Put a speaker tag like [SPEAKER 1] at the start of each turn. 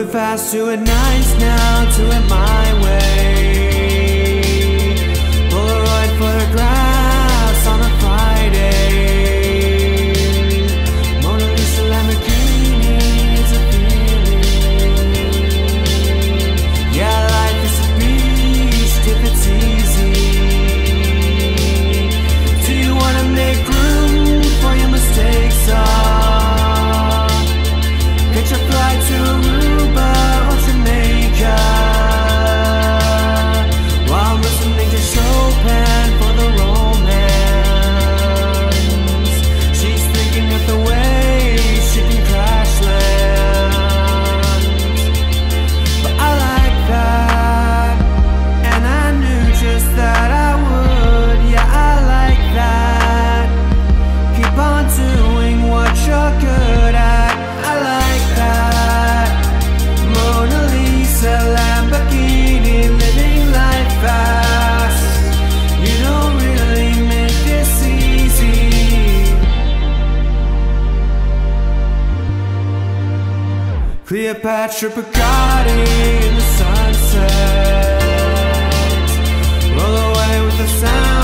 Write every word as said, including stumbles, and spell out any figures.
[SPEAKER 1] Moving fast, do it nice now, do it my way. Polaroid photographs on a Friday. Mona Lisa Lamborghini is a feeling. Yeah, life is a beast if it's easy. Do you wanna make room for your mistakes? Oh, get your flight to Aruba or Jamaica, while listening to Chopin for the romance. She's thinking of the way she can crash land. But I like that, and I knew just that I would. Yeah, I like that. Keep on doing what you're good at. I like that. Mona Lisa Lamborghini, living life fast. You don't really make this easy. Cleopatra Bugatti in the sunset. Roll away with the sun.